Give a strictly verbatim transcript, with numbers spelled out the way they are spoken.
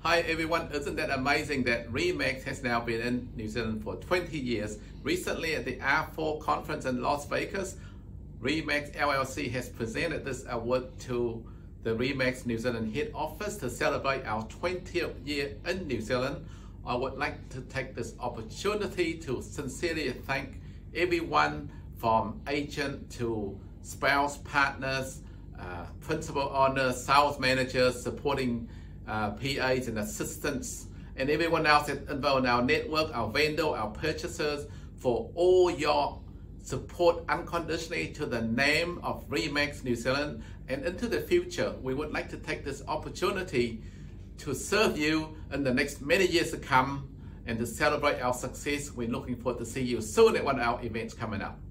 Hi everyone, isn't that amazing that Remax has now been in New Zealand for twenty years? Recently at the R four conference in Las Vegas, Remax L L C has presented this award to the Remax New Zealand head office to celebrate our twentieth year in New Zealand. I would like to take this opportunity to sincerely thank everyone from agent to spouse, partners, uh, principal owners, sales managers, supporting Uh, P As and assistants, and everyone else that's involved in our network, our vendor, our purchasers, for all your support unconditionally to the name of Remax New Zealand. And into the future, we would like to take this opportunity to serve you in the next many years to come and to celebrate our success. We're looking forward to see you soon at one of our events coming up.